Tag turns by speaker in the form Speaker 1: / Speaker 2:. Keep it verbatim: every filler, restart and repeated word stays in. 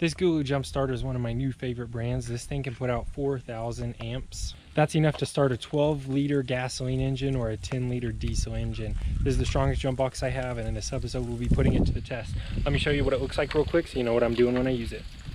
Speaker 1: This GOOLOO jump starter is one of my new favorite brands. This thing can put out four thousand amps. That's enough to start a twelve liter gasoline engine or a ten liter diesel engine. This is the strongest jump box I have, and in this episode we'll be putting it to the test. Let me show you what it looks like real quick so you know what I'm doing when I use it.